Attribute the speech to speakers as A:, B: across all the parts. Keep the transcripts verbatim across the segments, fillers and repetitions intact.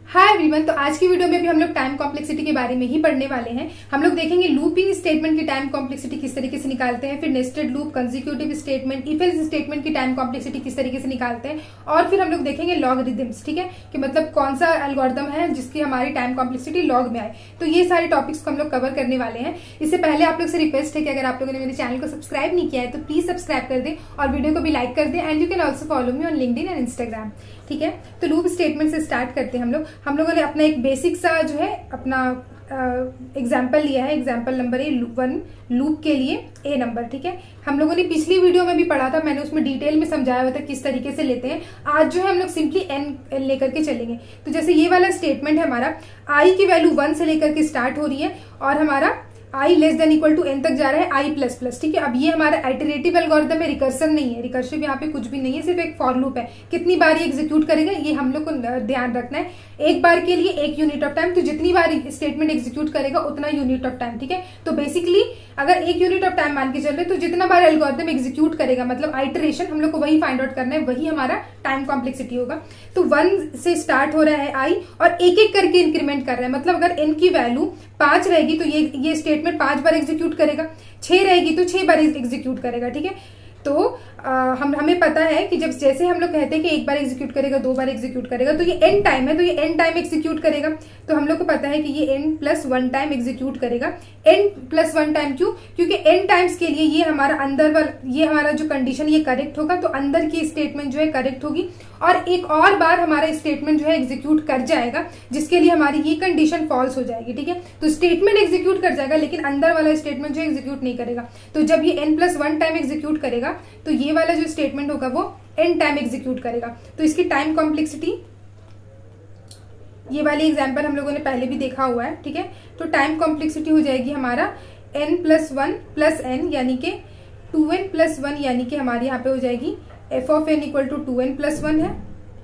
A: Hi everyone, तो आज की वीडियो में भी हम लोग टाइम कॉम्प्लेक्सिटी के बारे में ही पढ़ने वाले हैं। हम लोग देखेंगे लूपिंग स्टेटमेंट की टाइम कॉम्प्लेक्सिटी किस तरीके से निकालते हैं, फिर nested loop, consecutive statement, if else statement की टाइम कॉम्प्लेक्सिटी किस तरीके से निकालते हैं, और फिर हम लोग देखेंगे लॉगरिथम्स। ठीक है, कि मतलब कौन सा एल्गोरिथम है जिसकी हमारी टाइम कॉम्प्लेक्सिटी लॉग में आए। तो ये सारे टॉपिक्स को हम लोग कवर करने वाले हैं। इससे पहले आप लोग से रिक्वेस्ट है कि अगर आप लोगों ने मेरे चैनल को सब्सक्राइब नहीं किया है तो प्लीज सब्सक्राइब कर दें और वीडियो को भी लाइक कर दें। And you can also follow me on LinkedIn and Instagram. ठीक है, तो लूप स्टेटमेंट से स्टार्ट करते हैं हम लोग। हम लोगों ने अपना एक बेसिक सा जो है अपना एग्जाम्पल लिया है, example number a one loop के लिए ए नंबर। ठीक है, हम लोगों ने पिछली वीडियो में भी पढ़ा था, मैंने उसमें डिटेल में समझाया हुआ था किस तरीके से लेते हैं। आज जो है हम लोग सिंपली एन लेकर के चलेंगे। तो जैसे ये वाला स्टेटमेंट है हमारा, आई की वैल्यू वन से लेकर के स्टार्ट हो रही है और हमारा i less than equal to N तक जा रहा है आई प्लस प्लस। ठीक है, अब ये हमारा आइटरेटिव एल्गोरिथम है, रिकर्सन नहीं है। रिकर्सिव यहाँ पे कुछ भी नहीं है, सिर्फ एक फॉर लूप है। कितनी बार ये एग्जीक्यूट करेगा ये हम लोग को ध्यान रखना है। एक बार के लिए एक यूनिट ऑफ टाइम, तो जितनी बार स्टेटमेंट एग्जीक्यूट करेगा उतना यूनिट ऑफ टाइम। ठीक है, तो बेसिकली अगर एक यूनिट ऑफ टाइम मान के चल रहे तो जितना बार एल्गोरिथम एग्जीक्यूट करेगा मतलब आइटरेशन, हम लोग को वही फाइंड आउट करना है, वही हमारा टाइम कॉम्प्लेक्सिटी होगा। तो वन से स्टार्ट हो रहा है आई और एक एक करके इंक्रीमेंट कर रहा है। मतलब अगर एन की वैल्यू पांच रहेगी तो ये ये स्टेटमेंट पांच बार एग्जीक्यूट करेगा, छह रहेगी तो छह बार एग्जीक्यूट करेगा। ठीक है, तो आ, हम हमें पता है कि जब जैसे हम लोग कहते हैं कि एक बार एग्जीक्यूट करेगा, दो बार एग्जीक्यूट करेगा, तो ये एन टाइम है, तो ये एन टाइम एग्जीक्यूट करेगा। तो हम लोग को पता है कि ये n plus one time execute करेगा। एन प्लस वन टाइम क्यों? क्योंकि एन टाइम्स के लिए ये हमारा अंदर वाला, ये हमारा जो कंडीशन ये करेक्ट होगा, तो अंदर की स्टेटमेंट जो है करेक्ट होगी और एक और बार हमारा स्टेटमेंट जो है एग्जीक्यूट कर जाएगा, जिसके लिए हमारी ये कंडीशन फॉल्स हो जाएगी। ठीक है, तो स्टेटमेंट एग्जीक्यूट कर जाएगा लेकिन अंदर वाला स्टेटमेंट जो एग्जीक्यूट नहीं करेगा। तो जब ये n plus one time execute करेगा तो ये वाला जो स्टेटमेंट होगा वो एन टाइम एग्जीक्यूट करेगा। तो इसकी टाइम कॉम्प्लेक्सिटी, ये वाली एग्जांपल हम लोगों ने पहले भी देखा हुआ है। ठीक है, तो टाइम कॉम्प्लेक्सिटी हो जाएगी हमारा n plus one plus n यानी कि टू एन प्लस वन, यानी कि हमारी यहाँ पे हो जाएगी f of N equal to two N plus one है,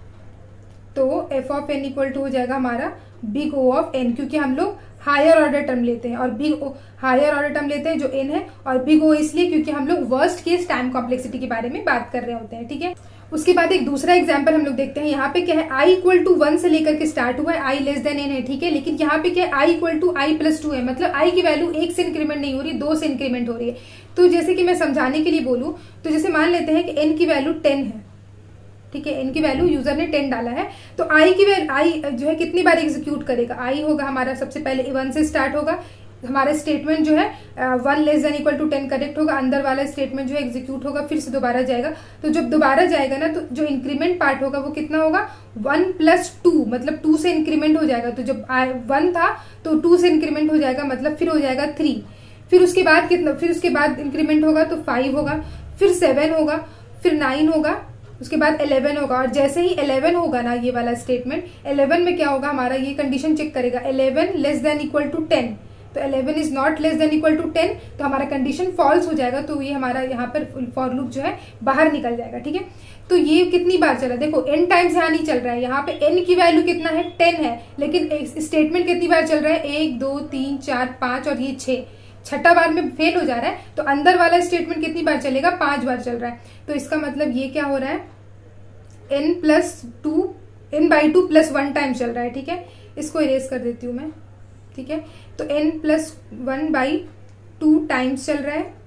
A: तो f of N equal to हो जाएगा हमारा बिग ओ ऑफ एन, क्योंकि हम लोग हायर ऑर्डर टर्म लेते हैं और big O higher order term लेते हैं जो एन है, और बिग ओ इसलिए क्योंकि हम लोग वर्स्ट केस टाइम कॉम्प्लेक्सिटी के बारे में बात कर रहे होते हैं। ठीक है, उसके बाद एक दूसरा एग्जांपल हम लोग देखते हैं। यहाँ पे क्या है, आई इक्वल टू वन से लेकर के स्टार्ट हुआ है, आई लेस देन एन है। ठीक है, लेकिन यहाँ पे क्या है, आई equal to i plus two है, मतलब आई की वैल्यू एक से इंक्रीमेंट नहीं हो रही, दो से इंक्रीमेंट हो रही है। तो जैसे कि मैं समझाने के लिए बोलूं तो जैसे मान लेते हैं कि एन की वैल्यू टेन है। ठीक है, एन की वैल्यू यूजर ने टेन डाला है, तो आई की वैल्यू आई जो है कितनी बार एग्जीक्यूट करेगा, आई होगा हमारा सबसे पहले वन से स्टार्ट होगा, हमारा स्टेटमेंट जो है one less than equal to ten correct होगा, अंदर वाला स्टेटमेंट जो है एग्जीक्यूट होगा, फिर से दोबारा जाएगा। तो जब दोबारा जाएगा ना तो जो इंक्रीमेंट पार्ट होगा वो कितना होगा, वन प्लस टू, मतलब टू से इंक्रीमेंट हो जाएगा। तो जब वन था तो टू से इंक्रीमेंट हो जाएगा, मतलब फिर हो जाएगा थ्री, फिर उसके बाद कितना, फिर उसके बाद इंक्रीमेंट होगा तो फाइव होगा, फिर सेवन होगा, फिर नाइन होगा, उसके बाद इलेवन होगा। और जैसे ही इलेवन होगा ना ये वाला स्टेटमेंट, इलेवन में क्या होगा, हमारा ये कंडीशन चेक करेगा, eleven less than equal to ten, तो eleven is not less than equal to ten, तो हमारा कंडीशन फॉल्स हो जाएगा। तो ये हमारा यहाँ पर फॉर लूप जो है बाहर निकल जाएगा। ठीक है, तो ये कितनी बार चला, देखो एन टाइम्स यहाँ नहीं चल रहा है, यहाँ पे एन की वैल्यू कितना है, टेन है, लेकिन स्टेटमेंट कितनी बार चल रहा है, एक दो तीन चार पांच और ये छह, छठा बार में फेल हो जा रहा है। तो अंदर वाला स्टेटमेंट कितनी बार चलेगा, पांच बार चल रहा है। तो इसका मतलब ये क्या हो रहा है, N plus two n by two plus one time चल रहा है। ठीक है, इसको इरेज कर देती हूं मैं। ठीक है, तो n plus one by two times चल रहा है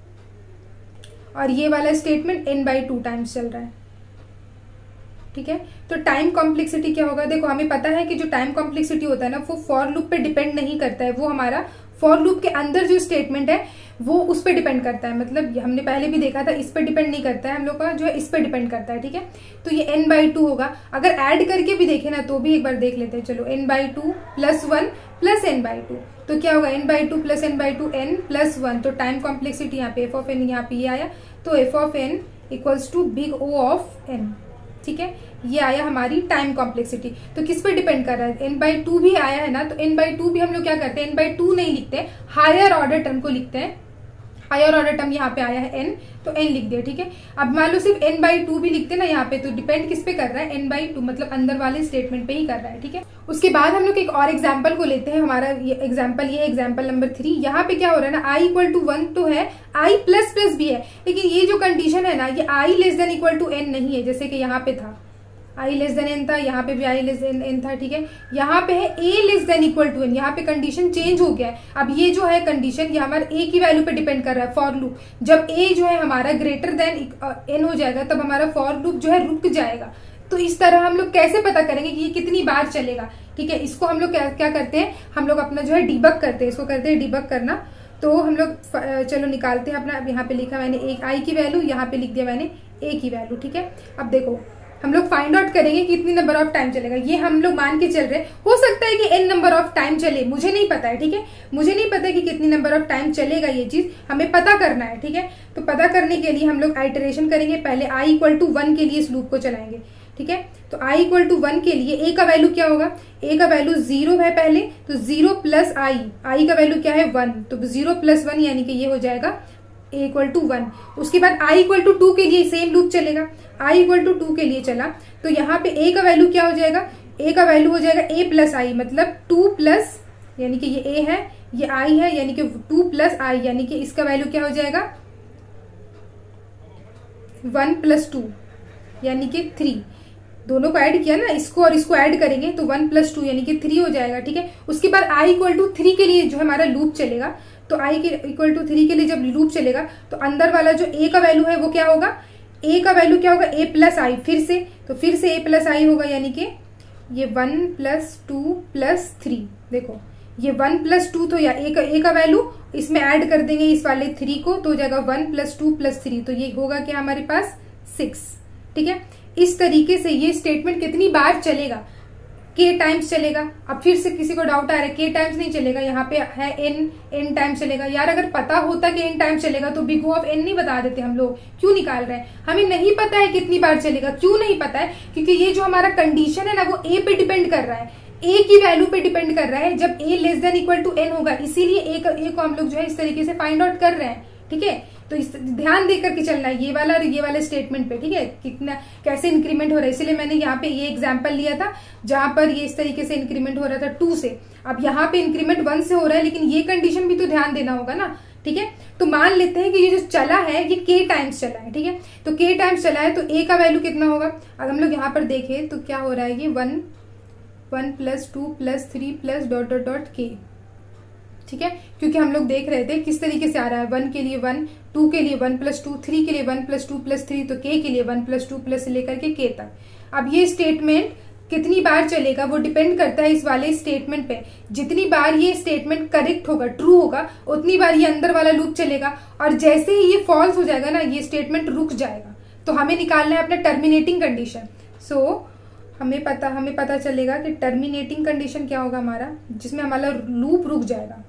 A: और ये वाला statement n by two times चल रहा है। ठीक है, तो टाइम कॉम्प्लेक्सिटी क्या होगा, देखो हमें पता है कि जो टाइम कॉम्प्लेक्सिटी होता है ना वो फॉर लूप पे डिपेंड नहीं करता है, वो हमारा फॉर लूप के अंदर जो स्टेटमेंट है वो उस पर डिपेंड करता है। मतलब हमने पहले भी देखा था, इस पे डिपेंड नहीं करता है, हम लोग का जो है इस पे डिपेंड करता है। ठीक है, तो ये n बाई टू होगा। अगर ऐड करके भी देखे ना तो भी एक बार देख लेते हैं, चलो n by two plus one plus n by two, तो क्या होगा, n by two plus n by two, N plus one. तो टाइम कॉम्प्लेक्सिटी यहाँ पे एफ ऑफ एन, यहाँ पे ये आया, तो f of N equals to big O of n. ठीक है, ये आया हमारी टाइम कॉम्प्लेक्सिटी। तो किस पे डिपेंड कर रहा है, एन बाई टू भी आया है ना, तो एन बाई टू भी हम लोग क्या करते हैं, एन बाई टू नहीं लिखते, हायर ऑर्डर टर्म को लिखते हैं। हायर ऑर्डर टर्म यहाँ पे आया है n, तो n लिख दिया। ठीक है, अब मान लो सिर्फ n बाई टू भी लिखते ना यहाँ पे, तो डिपेंड किस पे कर रहा है, n बाई टू, मतलब अंदर वाले स्टेटमेंट पे ही कर रहा है। ठीक है, उसके बाद हम लोग एक और एग्जाम्पल को लेते हैं। हमारा ये एग्जाम्पल ये है एग्जाम्पल नंबर थ्री। यहाँ पे क्या हो रहा है ना, i इक्वल टू वन तो है, i प्लस प्लस भी है, लेकिन ये जो कंडीशन है ना ये i less than equal to n नहीं है, जैसे कि यहाँ पे था आई लेस देन एन था, यहाँ पे भी आई लेस देन एन था, ठीक है। यहाँ पे है a less than equal to n, यहाँ पे कंडीशन चेंज हो गया है। अब ये जो है कंडीशन ये हमारा ए की वैल्यू पे डिपेंड कर रहा है फॉर लूप। जब ए जो है हमारा ग्रेटर देन एन हो जाएगा तब हमारा फॉर लूप जो है रुक जाएगा। तो इस तरह हम लोग कैसे पता करेंगे कि ये कितनी बार चलेगा, ठीक है। इसको हम लोग क्या क्या करते हैं, हम लोग अपना जो है डिबग करते हैं, इसको करते हैं डिबग करना। तो हम लोग चलो निकालते हैं अपना। अब यहाँ पे लिखा मैंने एक आई की वैल्यू, यहाँ पे लिख दिया मैंने ए की वैल्यू, ठीक है। अब देखो हम लोग फाइंड आउट करेंगे कितनी नंबर ऑफ टाइम चलेगा। ये हम लोग मान के चल रहे हैं, हो सकता है कि एन नंबर ऑफ टाइम चले, मुझे नहीं पता है, ठीक है। मुझे नहीं पता कि कितनी नंबर ऑफ टाइम चलेगा, ये चीज हमें पता करना है, ठीक है। तो पता करने के लिए हम लोग आइटरेशन करेंगे। पहले आई इक्वल टू वन के लिए इस लूप को चलाएंगे, ठीक है। तो आई इक्वल टू वन के लिए ए का वैल्यू क्या होगा, ए का वैल्यू जीरो है पहले, तो जीरो प्लस आई, आई का वैल्यू क्या है वन, तो जीरो प्लस वन यानी कि ये हो जाएगा ए इक्वल टू वन। उसके बाद आई इक्वल टू टू के लिए सेम लूप चलेगा, आई इक्वल टू टू के लिए चला तो यहाँ पे ए का वैल्यू क्या हो जाएगा, ए का वैल्यू हो जाएगा ए प्लस आई, मतलब टू प्लस यानी कि ये ए है ये आई है, यानी कि टू प्लस आई, यानी कि इसका वैल्यू क्या हो जाएगा वन प्लस टू यानी कि थ्री। दोनों को ऐड किया ना, इसको और इसको ऐड करेंगे तो वन प्लस टू यानी कि थ्री हो जाएगा, ठीक है। उसके बाद आई इक्वल टू थ्री के लिए जो हमारा लूप चलेगा, तो आई के इक्वल टू थ्री के लिए जब लूप चलेगा तो अंदर वाला जो ए का वैल्यू है वो क्या होगा, ए का वैल्यू क्या होगा ए प्लस आई, फिर से तो फिर से ए प्लस आई होगा, यानी कि ये one plus two plus three. देखो ये वन प्लस टू तो या ए का ए का वैल्यू इसमें ऐड कर देंगे इस वाले थ्री को, तो हो जाएगा one plus two plus three, तो ये होगा क्या हमारे पास सिक्स, ठीक है। इस तरीके से ये स्टेटमेंट कितनी बार चलेगा, के टाइम्स चलेगा। अब फिर से किसी को डाउट आ रहा है के टाइम्स नहीं चलेगा, यहाँ पे है एन एन टाइम्स चलेगा। यार अगर पता होता कि एन टाइम्स चलेगा तो बिग ओ ऑफ एन नहीं बता देते, हम लोग क्यों निकाल रहे हैं। हमें नहीं पता है कितनी बार चलेगा, क्यों नहीं पता है, क्योंकि ये जो हमारा कंडीशन है ना वो ए पे डिपेंड कर रहा है, ए की वैल्यू पे डिपेंड कर रहा है जब a less than equal to n होगा, इसीलिए ए को हम लोग जो है इस तरीके से फाइंड आउट कर रहे हैं, ठीक है। तो इस ध्यान देकर के चलना है ये वाला और ये वाले स्टेटमेंट पे, ठीक है, कितना कैसे इंक्रीमेंट हो रहा है। इसलिए मैंने यहाँ पे ये एग्जांपल लिया था जहां पर ये इस तरीके से इंक्रीमेंट हो रहा था टू से, अब यहाँ पे इंक्रीमेंट वन से हो रहा है, लेकिन ये कंडीशन भी तो ध्यान देना होगा ना, ठीक है। तो मान लेते हैं कि ये जो चला है ये के टाइम्स चला है, ठीक है। तो के टाइम्स चला है तो ए का वैल्यू कितना होगा, अगर हम लोग यहाँ पर देखें तो क्या हो रहा है, ये one one plus two plus three plus dot dot dot k, ठीक है। क्योंकि हम लोग देख रहे थे किस तरीके से आ रहा है, वन के लिए वन, टू के लिए वन प्लस टू, थ्री के लिए one plus two plus three, तो के के लिए वन प्लस टू प्लस लेकर के के तक। अब ये स्टेटमेंट कितनी बार चलेगा वो डिपेंड करता है इस वाले स्टेटमेंट पे। जितनी बार ये स्टेटमेंट करेक्ट होगा, ट्रू होगा, उतनी बार ये अंदर वाला लूप चलेगा, और जैसे ही ये फॉल्स हो जाएगा ना ये स्टेटमेंट रुक जाएगा। तो हमें निकालना है अपना टर्मिनेटिंग कंडीशन। सो so, हमें पता हमें पता चलेगा कि टर्मिनेटिंग कंडीशन क्या होगा हमारा, जिसमें हमारा लूप रुक जाएगा,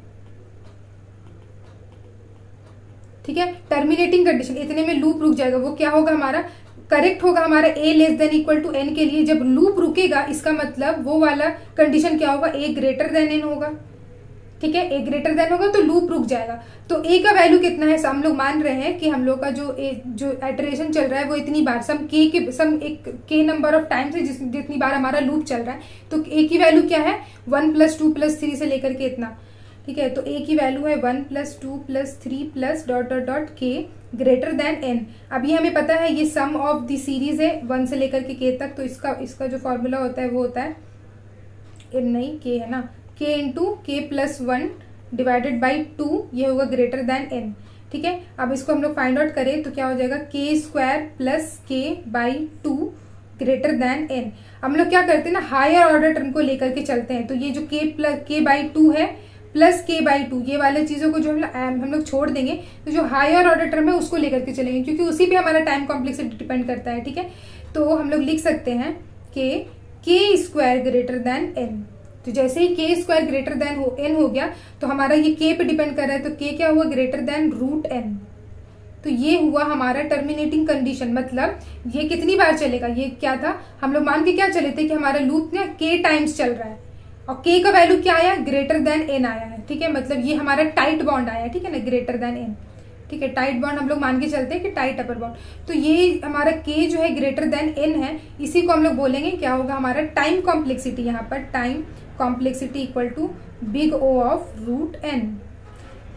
A: ठीक है। टर्मिनेटिंग कंडीशन इतने में लूप रुक जाएगा, वो क्या होगा हमारा, करेक्ट होगा हमारा a less than equal to N के लिए। जब लूप रुकेगा इसका मतलब वो वाला कंडीशन क्या होगा, ए ग्रेटर देन एन होगा, ठीक है। ए ग्रेटर देन होगा तो लूप रुक जाएगा। तो ए का वैल्यू कितना है, हम लोग मान रहे हैं कि हम लोग का जो ए जो इटरेशन चल रहा है वो इतनी बार, सम के के सम एक के नंबर ऑफ टाइम्स है जिस जितनी बार हमारा लूप चल रहा है। तो ए की वैल्यू क्या है, one plus two plus three से लेकर के इतना, ठीक है। तो ए की वैल्यू है one plus two plus three plus dot dot dot k greater than n. अभी हमें पता है ये सम ऑफ द सीरीज है वन से लेकर के के तक, तो इसका इसका जो फॉर्मूला होता है वो होता है एन नहीं के है ना, k into k plus one divided by two, ये होगा ग्रेटर देन एन, ठीक है। अब इसको हम लोग फाइंड आउट करें तो क्या हो जाएगा, k square plus k by two greater than n. हम लोग क्या करते हैं ना, हायर ऑर्डर टर्म को लेकर के चलते हैं। तो ये जो k plus k by two है प्लस के बाई टू, ये वाले चीजों को जो हम हम लोग छोड़ देंगे, तो जो हायर ऑर्डर टर्म है उसको लेकर के चलेंगे, क्योंकि उसी पे हमारा टाइम कॉम्प्लेक्सिटी डिपेंड करता है, ठीक है। तो हम लोग लिख सकते हैं कि के स्क्वायर ग्रेटर देन एन। तो जैसे ही के स्क्वायर ग्रेटर देन हो एन हो गया तो हमारा ये के पे डिपेंड कर रहा है, तो के क्या हुआ, ग्रेटर देन रूट एन। तो ये हुआ हमारा टर्मिनेटिंग कंडीशन, मतलब ये कितनी बार चलेगा, ये क्या था, हम लोग मान के क्या चले थे कि हमारा लूप ना के टाइम्स चल रहा है, और के का वैल्यू क्या आया, ग्रेटर देन एन आया है, ठीक है। मतलब ये हमारा टाइट बॉन्ड आया, ठीक है ना, ग्रेटर देन एन, ठीक है। टाइट बॉन्ड हम लोग मान के चलते हैं कि टाइट अपर बॉन्ड। तो ये हमारा के जो है ग्रेटर देन एन है, इसी को हम लोग बोलेंगे क्या होगा हमारा टाइम कॉम्प्लेक्सिटी। यहाँ पर time complexity equal to big O of root N.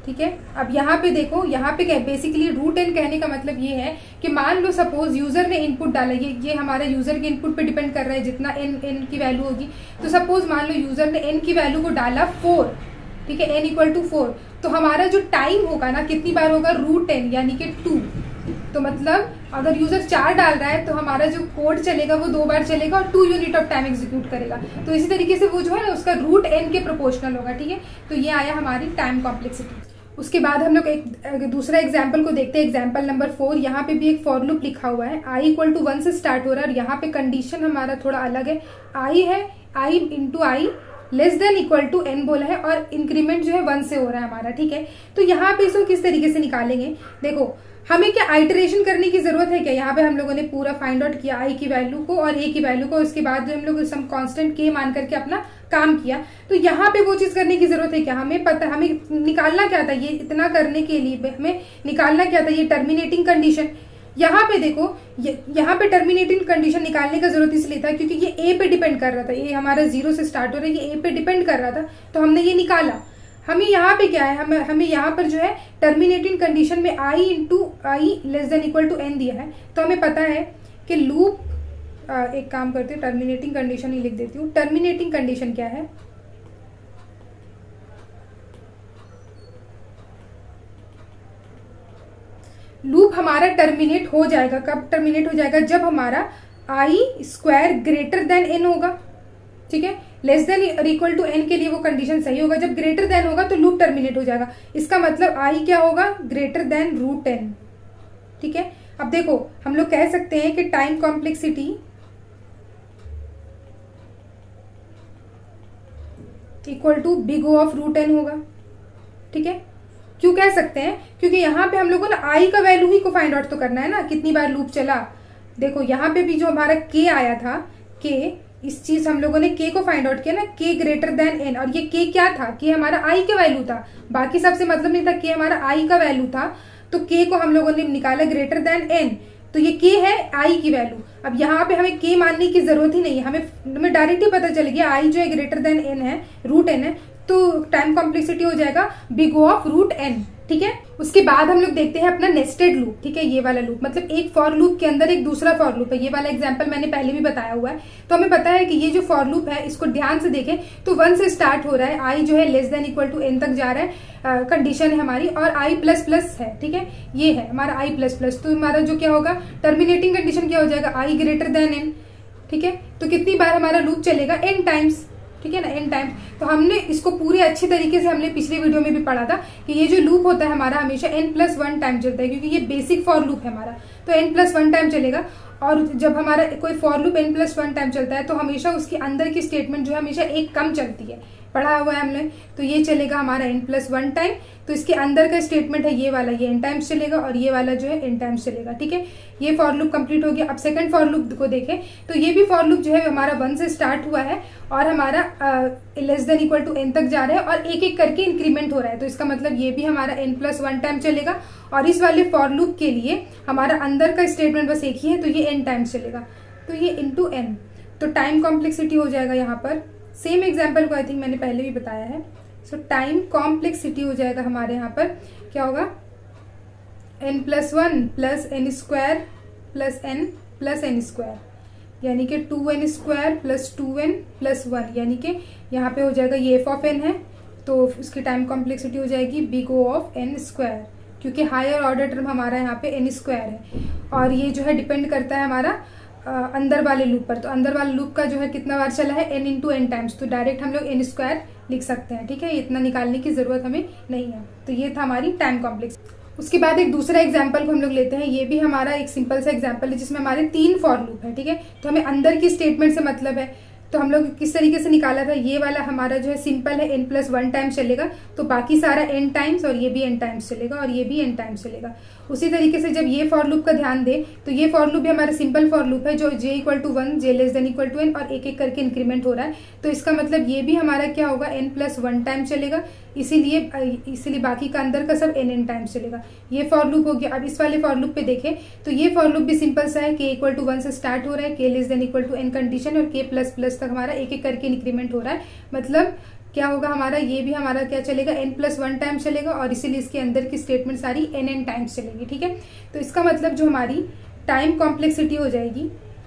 A: ठीक है। अब यहाँ पे देखो, यहाँ पे क्या बेसिकली रूट एन कहने का मतलब ये है कि मान लो सपोज यूजर ने इनपुट डाला, ये ये हमारा यूजर के इनपुट पे डिपेंड कर रहा है जितना एन एन की वैल्यू होगी। तो सपोज मान लो यूजर ने एन की वैल्यू को डाला फोर, ठीक है, एन इक्वल टू फोर, तो हमारा जो टाइम होगा ना कितनी बार होगा, रूट एन यानी कि टू। तो मतलब अगर यूजर चार डाल रहा है तो हमारा जो कोड चलेगा वो दो बार चलेगा और two unit of time execute करेगा। तो इसी तरीके से वो जो है ना उसका रूट एन के प्रोपोर्शनल होगा, ठीक है। तो ये आया हमारी टाइम कॉम्प्लेक्सिटी। उसके बाद हम लोग एक दूसरा एग्जाम्पल को देखते हैं, एग्जाम्पल नंबर फोर। यहाँ पे भी एक फॉर लूप लिखा हुआ है, आई इक्वल टू वन से स्टार्ट हो रहा है और यहाँ पे कंडीशन हमारा थोड़ा अलग है। आई है, I into I less than equal to N बोला है और इंक्रीमेंट जो है वन से हो रहा है हमारा, ठीक है। तो यहाँ पे इसको किस तरीके से निकालेंगे, देखो हमें क्या आइटरेशन करने की जरूरत है क्या, यहाँ पे हम लोगों ने पूरा फाइंड आउट किया आई की वैल्यू को और ए की वैल्यू को, उसके बाद जो हम लोग सम कांस्टेंट के मान करके अपना काम किया। तो यहाँ पे वो चीज करने की जरूरत है क्या, हमें पता, हमें निकालना क्या था, ये इतना करने के लिए हमें निकालना क्या था, ये टर्मिनेटिंग कंडीशन। यहाँ पे देखो, यहाँ पे टर्मिनेटिंग कंडीशन निकालने का जरूरत इसलिए था क्योंकि ये ए पे डिपेंड कर रहा था, ये हमारा जीरो से स्टार्ट हो रहा है, ये ए पे डिपेंड कर रहा था, तो हमने ये निकाला। हमें यहाँ पे क्या है, हमें हमें यहाँ पर जो है टर्मिनेटिंग कंडीशन में I into I less than equal to N दिया है। तो हमें पता है कि लूप, एक काम करते हैं टर्मिनेटिंग कंडीशन ही लिख देती हूँ। टर्मिनेटिंग कंडीशन क्या है, लूप हमारा टर्मिनेट हो जाएगा, कब टर्मिनेट हो जाएगा, जब हमारा I square greater than N होगा, ठीक है। लेस देन और इक्वल टू एन के लिए वो कंडीशन सही होगा, जब ग्रेटर देन होगा तो लूप टर्मिनेट हो जाएगा। इसका मतलब आई क्या होगा, ग्रेटर देन रूट एन, ठीक है। अब देखो हम लोग कह सकते हैं कि time complexity equal to big O of root N होगा, ठीक है। क्यों कह सकते हैं, क्योंकि यहाँ पे हम लोगों को ना आई का वैल्यू ही को फाइंड आउट तो करना है ना, कितनी बार लूप चला। देखो यहाँ पे भी जो हमारा के आया था, के इस चीज हम लोगों ने के को फाइंड आउट किया ना, के ग्रेटर देन एन, और ये के क्या था, के हमारा आई का वैल्यू था, बाकी सबसे मतलब नहीं था, के हमारा आई का वैल्यू था। तो के को हम लोगों ने निकाला ग्रेटर देन एन, तो ये के है आई की वैल्यू। अब यहाँ पे हमें के मानने की जरूरत ही नहीं है, हमें हमें डायरेक्ट ही पता चल गया आई जो है ग्रेटर देन एन है, रूट एन है, तो टाइम कॉम्प्लेक्सिटी हो जाएगा big O of root N, ठीक है। उसके बाद हम लोग देखते हैं अपना नेस्टेड लूप, ठीक है। ये वाला लूप मतलब एक फॉर लूप के अंदर एक दूसरा फॉर लूप है, ये वाला एग्जांपल मैंने पहले भी बताया हुआ है। तो हमें पता है कि ये जो फॉर लूप है इसको ध्यान से देखें तो वन से स्टार्ट हो रहा है, आई जो है less than equal to N तक जा रहा है, कंडीशन है हमारी, और आई प्लस प्लस है, ठीक है, ये है हमारा आई प्लस प्लस। तो हमारा जो क्या होगा, टर्मिनेटिंग कंडीशन क्या हो जाएगा, आई ग्रेटर देन एन, ठीक है। तो कितनी बार हमारा लूप चलेगा, एन टाइम्स, ठीक है ना, एन टाइम। तो हमने इसको पूरे अच्छे तरीके से हमने पिछले वीडियो में भी पढ़ा था कि ये जो लूप होता है हमारा हमेशा एन प्लस वन टाइम चलता है, क्योंकि ये बेसिक फॉर लूप है हमारा, तो एन प्लस वन टाइम चलेगा। और जब हमारा कोई for loop N plus one time चलता है तो हमेशा उसके अंदर की स्टेटमेंट जो है हमेशा एक कम चलती है, पढ़ा हुआ है हमने। तो ये चलेगा हमारा एन प्लस वन टाइम, तो इसके अंदर का स्टेटमेंट है ये वाला, ये एन टाइम्स चलेगा और ये वाला जो है एन टाइम्स चलेगा, ठीक है। ये फॉर लूप कंप्लीट हो गया। अब सेकंड फॉर लूप को देखें तो ये भी फॉर लूप जो है हमारा वन से स्टार्ट हुआ है और हमारा less than equal to N तक जा रहा है और एक एक करके इंक्रीमेंट हो रहा है। तो इसका मतलब ये भी हमारा एन प्लस वन टाइम चलेगा और इस वाले फॉर लूप के लिए हमारा अंदर का स्टेटमेंट बस एक ही है, तो ये एन टाइम्स चलेगा, तो ये इंटू एन। तो टाइम कॉम्प्लेक्सिटी हो जाएगा यहाँ पर, सेम एग्जाम्पल को आई थिंक मैंने पहले भी बताया है। सो टाइम कॉम्प्लेक्सिटी हो जाएगा हमारे यहाँ पर, क्या होगा, N plus one plus N square plus N plus N square, यानी कि two N square plus two N plus one, यानी कि यहाँ पे हो जाएगा ये एफ ऑफ एन है, तो उसकी टाइम कॉम्प्लेक्सिटी हो जाएगी big O of N square, क्योंकि हायर ऑर्डर टर्म हमारा यहाँ पे एन स्क्वायर है और ये जो है डिपेंड करता है हमारा आ, अंदर वाले लूप पर। तो अंदर वाले लूप का जो है कितना बार चला है, एन इंटू एन टाइम्स, तो डायरेक्ट हम लोग एन स्क्वायर लिख सकते हैं, ठीक है। इतना निकालने की जरूरत हमें नहीं है। तो ये था हमारी टाइम कॉम्प्लेक्स। उसके बाद एक दूसरा एग्जाम्पल को हम लोग लेते हैं, ये भी हमारा एक सिंपल सा एग्जाम्पल है जिसमें हमारे तीन फॉर लूप है, ठीक है। तो हमें अंदर की स्टेटमेंट से मतलब है, तो हम लोग किस तरीके से निकाला था, ये वाला हमारा जो है सिंपल है, एन प्लस वन टाइम्स चलेगा, तो बाकी सारा एन टाइम्स और ये भी एन टाइम्स चलेगा और ये भी एन टाइम्स चलेगा। उसी तरीके से जब ये फॉर लूप का ध्यान दे तो ये फॉर लूप भी हमारा सिंपल फॉर लूप है जो J equal to one, J less than equal to N और एक एक करके इंक्रीमेंट हो रहा है। तो इसका मतलब ये भी हमारा क्या होगा, एन प्लस वन टाइम चलेगा, इसीलिए इसीलिए बाकी का अंदर का सब एन एन टाइम्स चलेगा। ये फॉर लूप हो गया। अब इस वाले फॉर लूप पे देखें तो ये फॉर लूप भी सिंपल सा है, के इक्वल टू वन से स्टार्ट हो रहा है, K less than equal to N condition और के प्लस प्लस तक हमारा एक एक करके इंक्रीमेंट हो रहा है। मतलब क्या होगा हमारा, ये भी हमारा क्या चलेगा, एन प्लस वन टाइम चलेगा और इसीलिए इसके अंदर की स्टेटमेंट सारी एन एन टाइम्स चलेगी। ठीक है, तो इसका मतलब जो हमारी टाइम कॉम्प्लेक्सिटी हो जाएगी,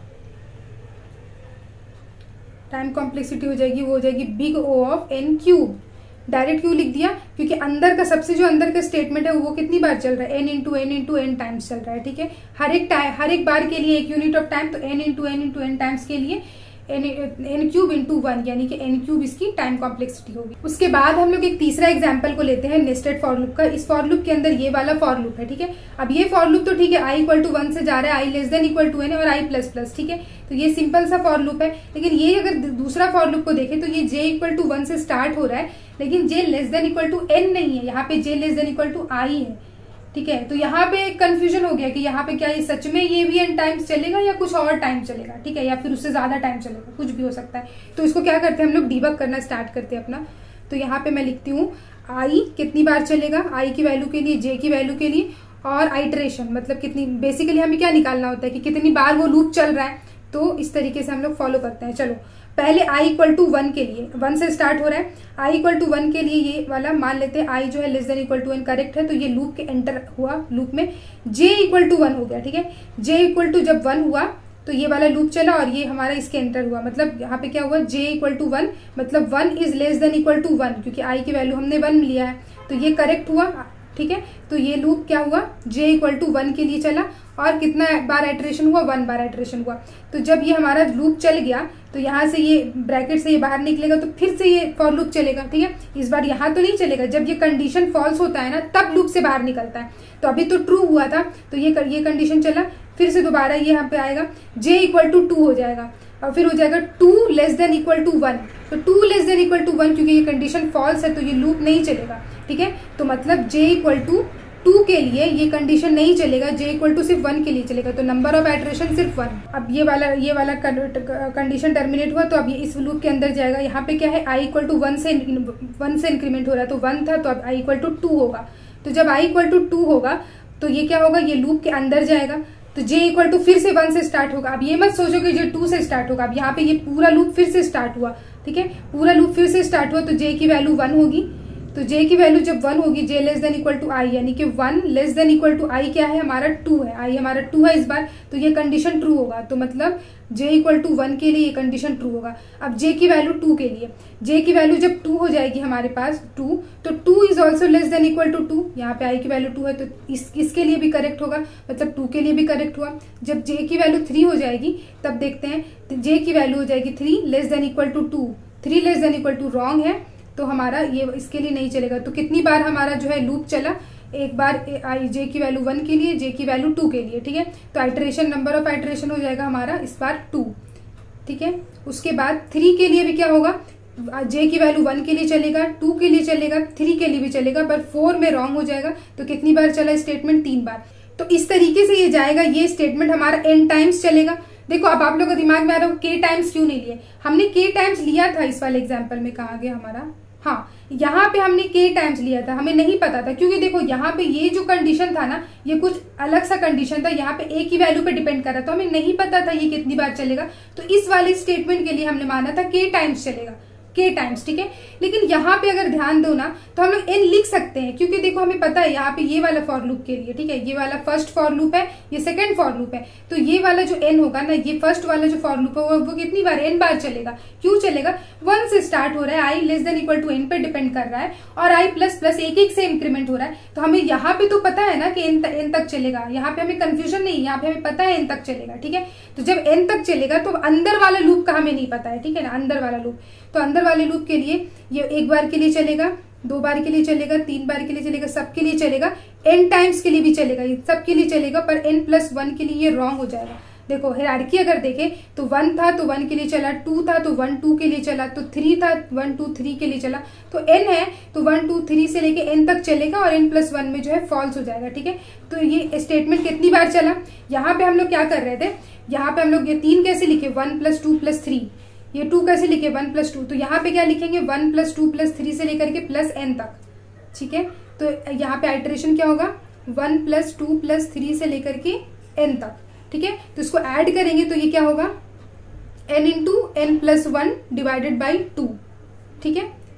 A: टाइम कॉम्प्लेक्सिटी हो जाएगी वो हो जाएगी big O of N cube. Direct क्यों लिख दिया, क्योंकि अंदर का सबसे जो अंदर का स्टेटमेंट है वो कितनी बार चल रहा है, N into N into N times चल रहा है। ठीक है, हर एक टाइम हर एक बार के लिए एक यूनिट ऑफ टाइम, तो N into N into N times के लिए N N cube into one, यानी कि एन क्यूब इसकी टाइम कॉम्प्लेक्सिटी होगी। उसके बाद हम लोग एक तीसरा एग्जांपल को लेते हैं नेस्टेड फॉर लूप का। इस फॉर लूप के अंदर ये वाला फॉर लूप है। ठीक है, अब ये फॉर लूप तो ठीक है, आई इक्वल टू वन से जा रहा है, I less than equal to N और आई प्लस प्लस। ठीक है, तो ये सिंपल सा फॉर लूप है। लेकिन ये अगर दूसरा फॉर लूप को देखें तो ये जे इक्वल टू वन से स्टार्ट हो रहा है, लेकिन J less than equal to N नहीं है, यहाँ पे J less than equal to I है। ठीक है, तो यहाँ पे कंफ्यूजन हो गया कि यहाँ पे क्या ये सच में ये भी एन टाइम्स चलेगा या कुछ और टाइम चलेगा। ठीक है, या फिर उससे ज्यादा टाइम चलेगा, कुछ भी हो सकता है। तो इसको क्या करते हैं हम लोग, डिबग करना स्टार्ट करते हैं अपना। तो यहाँ पे मैं लिखती हूँ आई कितनी बार चलेगा, आई की वैल्यू के लिए, जे की वैल्यू के लिए, और आइटरेशन मतलब कितनी, बेसिकली हमें क्या निकालना होता है कि कितनी बार वो लूप चल रहा है। तो इस तरीके से हम लोग फॉलो करते हैं। चलो पहले आई इक्वल टू वन के लिए, वन से स्टार्ट हो रहा है, आई इक्वल टू वन के लिए ये वाला मान लेते हैं, आई जो है less than equal to one correct है, तो ये लूप के एंटर हुआ लूप में, जे इक्वल टू वन हो गया। ठीक है, जे इक्वल टू जब वन हुआ तो ये वाला लूप चला और ये हमारा इसके एंटर हुआ, मतलब यहाँ पे क्या हुआ, जे इक्वल टू वन, मतलब one is less than equal to one, क्योंकि आई की वैल्यू हमने वन लिया है, तो ये करेक्ट हुआ। ठीक है, तो ये लूप क्या हुआ, जे इक्वल टू वन के लिए चला और कितना बार आइटरेशन हुआ, वन बार आइटरेशन हुआ। तो जब ये हमारा लूप चल गया तो यहाँ से ये ब्रैकेट से ये बाहर निकलेगा तो फिर से ये फॉर लूप चलेगा। ठीक है, इस बार यहाँ तो नहीं चलेगा, जब ये कंडीशन फॉल्स होता है ना तब लूप से बाहर निकलता है। तो अभी तो ट्रू हुआ था, तो ये ये कंडीशन चला, फिर से दोबारा ये यहाँ पे आएगा, जे इक्वल टू टू हो जाएगा और फिर हो जाएगा two less than equal to one. तो two less than equal to one, क्योंकि ये कंडीशन फॉल्स है तो ये लूप नहीं चलेगा। ठीक है, तो मतलब जे इक्वल टू टू के लिए ये कंडीशन नहीं चलेगा, जे इक्वल टू सिर्फ वन के लिए चलेगा, तो नंबर ऑफ आइटरेशन सिर्फ वन। अब ये वाला ये वाला कंडीशन टर्मिनेट हुआ तो अब ये इस लूप के अंदर जाएगा। यहाँ पे क्या है, आई इक्वल टू वन से वन से इंक्रीमेंट हो रहा है, तो वन था तो अब आई इक्वल टू टू होगा। तो जब आई इक्वल टू टू होगा तो ये क्या होगा, ये लूप के अंदर जाएगा, तो जे इक्वल टू फिर से वन से स्टार्ट होगा। अब ये मत सोचो कि जे टू से स्टार्ट होगा, अब यहाँ पे ये पूरा लूप फिर से स्टार्ट हुआ। ठीक है, पूरा लूप फिर से स्टार्ट हुआ तो जे की वैल्यू वन होगी, तो जे की वैल्यू जब वन होगी, J less than equal to I, यानी कि one less than equal to I क्या है हमारा, टू है, आई हमारा टू है इस बार, तो ये कंडीशन ट्रू होगा। तो मतलब जे इक्वल टू वन के लिए ये कंडीशन ट्रू होगा। अब जे की वैल्यू टू के लिए, जे की वैल्यू जब टू हो जाएगी हमारे पास टू, तो two is also less than equal to two, यहाँ पे आई की वैल्यू टू है तो इस इसके लिए भी करेक्ट होगा, मतलब टू के लिए भी करेक्ट हुआ। जब जे की वैल्यू थ्री हो जाएगी तब देखते हैं, तो जे की वैल्यू हो जाएगी three less than equal to two, three less than equal to wrong है, तो हमारा ये इसके लिए नहीं चलेगा। तो कितनी बार हमारा जो है लूप चला, एक बार आई जे की वैल्यू वन के लिए, जे की वैल्यू टू के लिए। ठीक है, तो आइटरेशन नंबर ऑफ आइटरेशन हो जाएगा हमारा इस बार टू। ठीक है, उसके बाद थ्री के लिए भी क्या होगा, जे की वैल्यू वन के लिए चलेगा, टू के लिए चलेगा, थ्री के लिए भी चलेगा, पर फोर में रॉन्ग हो जाएगा। तो कितनी बार चला स्टेटमेंट, तीन बार। तो इस तरीके से ये जाएगा, ये स्टेटमेंट हमारा एन टाइम्स चलेगा। देखो अब आप लोगों को दिमाग में आ रहा हो के टाइम्स क्यों नहीं लिए, हमने के टाइम्स लिया था इस वाले एग्जाम्पल में, कहा गया हमारा, हाँ यहाँ पे हमने के टाइम्स लिया था, हमें नहीं पता था, क्योंकि देखो यहाँ पे ये जो कंडीशन था ना ये कुछ अलग सा कंडीशन था, यहाँ पे ए की वैल्यू पे डिपेंड कर रहा था, तो हमें नहीं पता था ये कितनी बार चलेगा। तो इस वाले स्टेटमेंट के लिए हमने माना था के टाइम्स चलेगा, के टाइम्स। ठीक है, लेकिन यहाँ पे अगर ध्यान दो ना तो हम लोग एन लिख सकते हैं, क्योंकि देखो हमें पता है यहाँ पे ये वाला फॉर लूप के लिए, ठीक है, ये वाला फर्स्ट फॉर लूप है, ये सेकंड फॉर लूप है, तो ये वाला जो एन होगा ना, ये फर्स्ट वाला जो फॉर लूप है वो, वो कितनी बार, एन बार चलेगा। क्यों चलेगा, वन से स्टार्ट हो रहा है, I less than equal to N पे डिपेंड कर रहा है, और आई प्लस प्लस एक एक से इंक्रीमेंट हो रहा है, तो हमें यहाँ पे तो पता है ना कि एन एन तक चलेगा, यहाँ पे हमें कंफ्यूजन नहीं, यहाँ पे हमें पता है एन तक चलेगा। ठीक है, तो जब एन तक चलेगा तो अंदर वाला लूप का हमें नहीं पता है, ठीक है ना, अंदर वाला लूप, तो अंदर वाले लूप के लिए ये एक बार के लिए चलेगा, दो बार के लिए चलेगा, तीन बार के लिए चलेगा, सबके लिए चलेगा, एन टाइम्स के लिए भी चलेगा, ये सबके लिए चलेगा, पर एन प्लस वन के लिए ये रॉन्ग हो जाएगा। देखो हायरार्की अगर देखें तो वन था तो वन के लिए चला, टू था तो वन टू के लिए चला, तो थ्री था वन टू थ्री के लिए चला, तो एन है तो वन टू थ्री से लेके एन तक चलेगा, और एन प्लस वन में जो है फॉल्स हो जाएगा। ठीक है, तो ये स्टेटमेंट कितनी बार चला, यहाँ पे हम लोग क्या कर रहे थे, यहाँ पे हम लोग ये तीन कैसे लिखे, one plus two plus three, ये टू कैसे लिखे, वन प्लस टू, तो यहाँ पे क्या लिखेंगे, one plus two plus three से लेकर के प्लस एन तक। ठीक है, तो यहाँ पे आइटरेशन क्या होगा, one plus two plus three से लेकर के एन तक। ठीक है, तो इसको ऐड करेंगे तो ये क्या होगा, N into N plus one divided by two. ठीक है,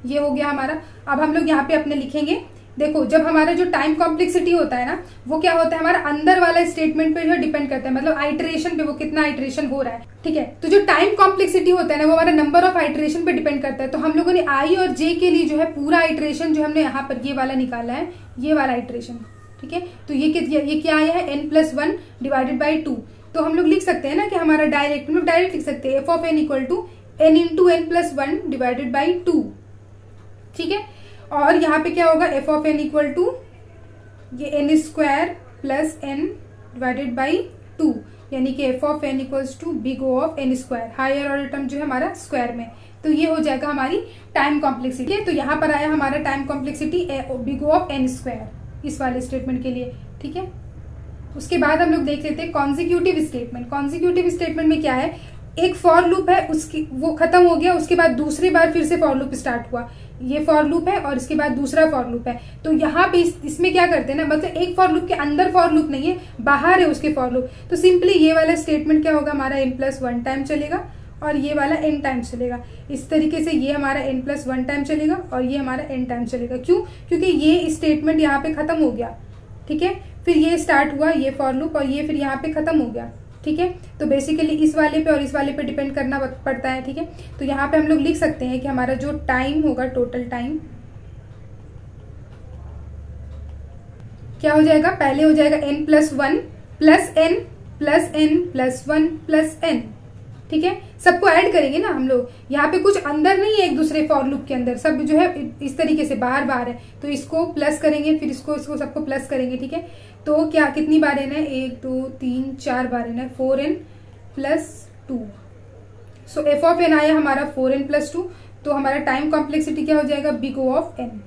A: ये हो गया हमारा। अब हम लोग यहाँ पे अपने लिखेंगे, देखो जब हमारा जो टाइम कॉम्प्लेक्सिटी होता है ना, वो क्या होता है हमारा अंदर वाला स्टेटमेंट पे जो डिपेंड करता है, मतलब आइटरेशन पे, वो कितना आइटरेशन हो रहा है, ठीक है। तो जो टाइम कॉम्प्लेक्सिटी होता है ना, वो हमारा नंबर ऑफ आइटरेशन पे डिपेंड करता है। तो हम लोगों ने आई और जे के लिए जो है पूरा आइटरेशन जो हमने यहाँ पर ये वाला निकाला है, ये वाला आइटरेशन, ठीक है। तो ये ये क्या आया है, N plus one divided by two. तो हम लोग लिख सकते हैं ना कि हमारा डायरेक्ट, हम लोग डायरेक्ट लिख सकते हैं F of N equal to N into N plus one divided by two, ठीक है। और यहाँ पे क्या होगा, F of N equal to ये N square plus N divided by two, यानी कि F of N equals to big O of N square, higher order term जो है हमारा स्क्वायर में। तो ये हो जाएगा हमारी टाइम कॉम्प्लेक्सिटी। तो यहाँ पर आया हमारा time complexity big O of N square इस वाले स्टेटमेंट के लिए, ठीक है। उसके बाद हम लोग देख लेते हैं कॉन्जिक्यूटिव स्टेटमेंट। कॉन्जिक्यूटिव स्टेटमेंट में क्या है, एक फॉर लूप है, उसकी वो खत्म हो गया, उसके बाद दूसरी बार फिर से फॉर लूप स्टार्ट हुआ, ये फॉर लूप है और इसके बाद दूसरा फॉर लूप है। तो यहाँ पे इस, इसमें क्या करते हैं ना, मतलब एक फॉर लूप के अंदर फॉर लूप नहीं है, बाहर है उसके फॉर लूप। तो सिंपली ये वाला स्टेटमेंट क्या होगा हमारा, एन प्लस वन टाइम चलेगा और ये वाला एन टाइम चलेगा। इस तरीके से ये हमारा एन प्लस वन टाइम चलेगा और ये हमारा एन टाइम चलेगा। क्यों, क्योंकि ये स्टेटमेंट यहाँ पे खत्म हो गया, ठीक है। फिर ये स्टार्ट हुआ ये फॉर लूप और ये फिर यहाँ पे खत्म हो गया, ठीक है। तो बेसिकली इस वाले पे और इस वाले पे डिपेंड करना पड़ता है, ठीक है। तो यहाँ पे हम लोग लिख सकते हैं कि हमारा जो टाइम होगा, टोटल टाइम क्या हो जाएगा, पहले हो जाएगा N plus one plus N plus N plus one plus N, ठीक है। सबको ऐड करेंगे ना हम लोग, यहाँ पे कुछ अंदर नहीं है एक दूसरे फॉर लूप के अंदर, सब जो है इस तरीके से बाहर बाहर है। तो इसको प्लस करेंगे, फिर इसको इसको सबको प्लस करेंगे, ठीक है। तो क्या कितनी बार एन है, एक दो तीन चार बार एन है, four N plus two. So F of N आया हमारा फोर एन प्लस टू। तो हमारा टाइम कॉम्प्लेक्सिटी क्या हो जाएगा, बिग ओ ऑफ एन,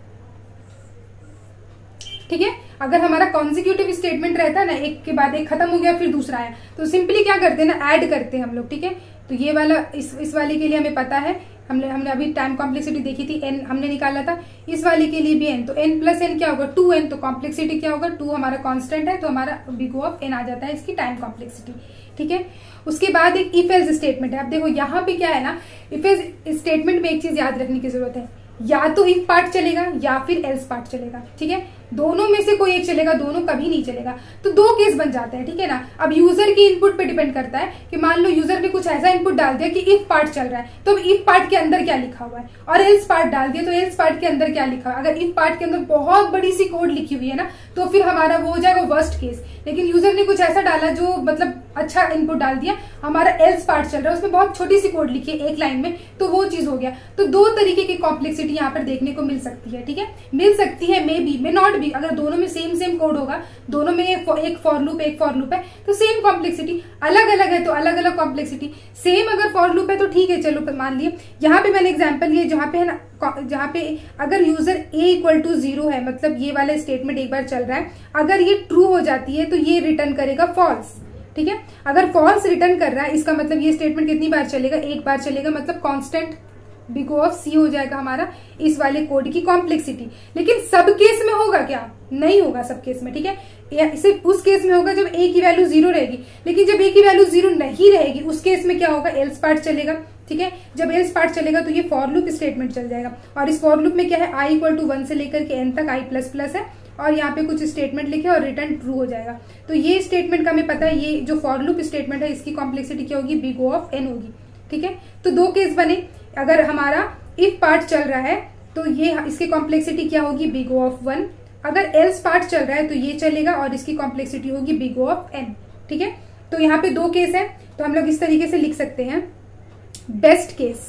A: ठीक है। अगर हमारा कॉन्जिक्यूटिव स्टेटमेंट रहता है ना, एक के बाद एक खत्म हो गया फिर दूसरा आया, तो सिंपली क्या करते हैं ना, ऐड करते हैं हम लोग, ठीक है। तो ये वाला इस इस वाले के लिए हमें पता है, हमने हमने अभी टाइम कॉम्प्लेक्सिटी देखी थी, एन हमने निकाला था। इस वाले के लिए भी एन, तो एन प्लस एन क्या होगा, टू एन। तो कॉम्प्लेक्सिटी क्या होगा, टू हमारा कांस्टेंट है, तो हमारा बिग ओ ऑफ एन आ जाता है इसकी टाइम कॉम्प्लेक्सिटी, ठीक है। उसके बाद एक इफ एल्स स्टेटमेंट है। अब देखो यहाँ पे क्या है ना, इफ एल्स स्टेटमेंट में एक चीज याद रखने की जरूरत है, या तो इफ पार्ट चलेगा या फिर एल्स पार्ट चलेगा, ठीक है। दोनों में से कोई एक चलेगा, दोनों कभी नहीं चलेगा। तो दो केस बन जाते हैं, ठीक है ना। अब यूजर की इनपुट पे डिपेंड करता है कि मान लो यूजर ने कुछ ऐसा इनपुट डाल दिया कि इफ पार्ट चल रहा है, तो इफ पार्ट के अंदर क्या लिखा हुआ है, और एल्स पार्ट डाल दिया तो एल्स पार्ट के अंदर क्या लिखा है। अगर इफ पार्ट के अंदर बहुत बड़ी सी कोड लिखी हुई है ना, तो फिर हमारा वो हो जाएगा वर्स्ट केस। लेकिन यूजर ने कुछ ऐसा डाला जो मतलब अच्छा इनपुट डाल दिया, हमारा एल्स पार्ट चल रहा है, उसमें बहुत छोटी सी कोड लिखी है एक लाइन में, तो वो चीज हो गया। तो दो तरीके की कॉम्प्लेक्सिटी यहाँ पर देखने को मिल सकती है, ठीक है। मिल सकती है, may be may not be. अगर दोनों में सेम सेम कोड होगा, दोनों में एक फॉर लूप एक फॉर लूप है, तो सेम कॉम्प्लेक्सिटी। अलग अलग है तो अलग अलग कॉम्प्लेक्सिटी। सेम अगर फॉर लूप है तो ठीक है, चलो मान लिए। यहाँ पे मैंने एग्जांपल लिए जहाँ पे है ना, जहाँ पे अगर user A equal to zero है, मतलब ये वाला स्टेटमेंट एक बार चल रहा है, अगर ये ट्रू हो जाती है तो ये रिटर्न करेगा फॉल्स, ठीक है। अगर फॉल्स रिटर्न कर रहा है, इसका मतलब ये स्टेटमेंट कितनी बार चलेगा, एक बार चलेगा, मतलब constant big O of C हो जाएगा हमारा इस वाले कोड की कॉम्प्लेक्सिटी। लेकिन सब केस में होगा क्या, नहीं होगा सब केस में, ठीक है। सिर्फ उस केस में होगा जब ए की वैल्यू जीरो रहेगी। लेकिन जब ए की वैल्यू जीरो नहीं रहेगी, उस केस में क्या होगा, एल्स पार्ट चलेगा, ठीक है। जब एल्स पार्ट चलेगा तो ये फॉर लूप स्टेटमेंट चल जाएगा। और इस फॉर लूप में क्या है, आई इक्वल टू वन से लेकर के एन तक आई प्लस प्लस है, और यहाँ पे कुछ स्टेटमेंट लिखे और रिटर्न ट्रू हो जाएगा। तो ये स्टेटमेंट का हमें पता है, ये जो फॉर लूप स्टेटमेंट है इसकी कॉम्प्लेक्सिटी क्या होगी, बिग ओ ऑफ एन होगी, ठीक है। तो दो केस बने। अगर हमारा इफ पार्ट चल रहा है तो ये इसकी कॉम्प्लेक्सिटी क्या होगी, बिग ओ ऑफ वन। अगर एल्स पार्ट चल रहा है तो ये चलेगा और इसकी कॉम्प्लेक्सिटी होगी बिग ओ ऑफ एन, ठीक है। तो यहाँ पे दो केस है, तो हम लोग इस तरीके से लिख सकते हैं, बेस्ट केस,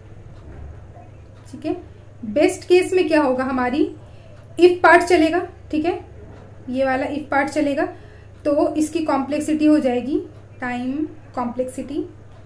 A: ठीक है। बेस्ट केस में क्या होगा, हमारी इफ पार्ट चलेगा, ठीक है, ये वाला इफ पार्ट चलेगा, तो इसकी कॉम्प्लेक्सिटी हो जाएगी टाइम कॉम्प्लेक्सिटी